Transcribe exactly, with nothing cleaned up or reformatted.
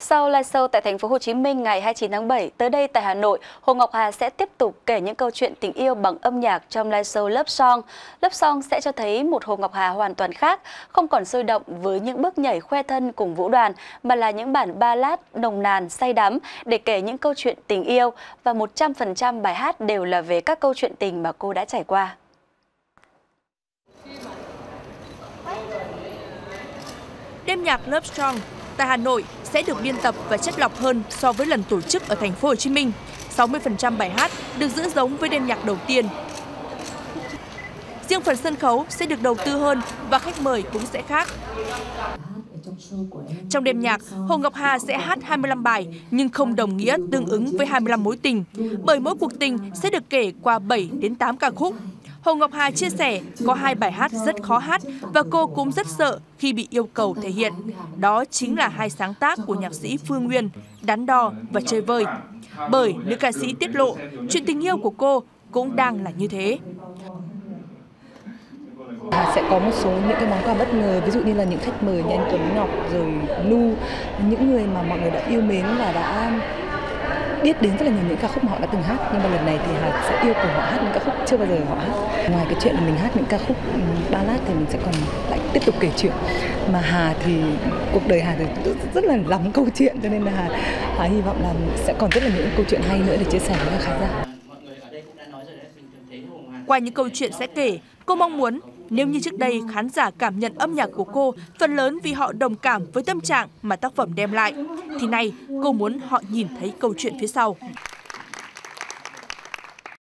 Sau live show tại thành phố Hồ Chí Minh ngày hai mươi chín tháng bảy, tới đây tại Hà Nội, Hồ Ngọc Hà sẽ tiếp tục kể những câu chuyện tình yêu bằng âm nhạc trong live show Love Song. Love Song sẽ cho thấy một Hồ Ngọc Hà hoàn toàn khác, không còn sôi động với những bước nhảy khoe thân cùng vũ đoàn, mà là những bản ballad nồng nàn, say đắm để kể những câu chuyện tình yêu, và một trăm phần trăm bài hát đều là về các câu chuyện tình mà cô đã trải qua. Đêm nhạc Love Song tại Hà Nội sẽ được biên tập và chất lọc hơn so với lần tổ chức ở thành phố Hồ Chí Minh. sáu mươi phần trăm bài hát được giữ giống với đêm nhạc đầu tiên. Riêng phần sân khấu sẽ được đầu tư hơn và khách mời cũng sẽ khác. Trong đêm nhạc, Hồ Ngọc Hà sẽ hát hai mươi lăm bài nhưng không đồng nghĩa tương ứng với hai mươi lăm mối tình, bởi mỗi cuộc tình sẽ được kể qua bảy đến tám ca khúc. Hồ Ngọc Hà chia sẻ có hai bài hát rất khó hát và cô cũng rất sợ khi bị yêu cầu thể hiện. Đó chính là hai sáng tác của nhạc sĩ Phương Nguyên, Đắn đo và Chơi vơi. Bởi nữ ca sĩ tiết lộ, chuyện tình yêu của cô cũng đang là như thế. Sẽ có một số những cái món quà bất ngờ, ví dụ như là những khách mời như anh Tuấn Ngọc rồi Lu, những người mà mọi người đã yêu mến và đã biết đến rất là nhiều những ca khúc mà họ đã từng hát, nhưng mà lần này thì Hà sẽ yêu cầu họ hát những ca khúc chưa bao giờ họ hát. Ngoài cái chuyện là mình hát những ca khúc ballad thì mình sẽ còn lại tiếp tục kể chuyện. Mà Hà thì cuộc đời Hà thì rất là lắm câu chuyện, cho nên là Hà, Hà hy vọng là sẽ còn rất là những câu chuyện hay nữa để chia sẻ với các khán giả. Qua những câu chuyện sẽ kể, cô mong muốn nếu như trước đây khán giả cảm nhận âm nhạc của cô phần lớn vì họ đồng cảm với tâm trạng mà tác phẩm đem lại, thì nay cô muốn họ nhìn thấy câu chuyện phía sau.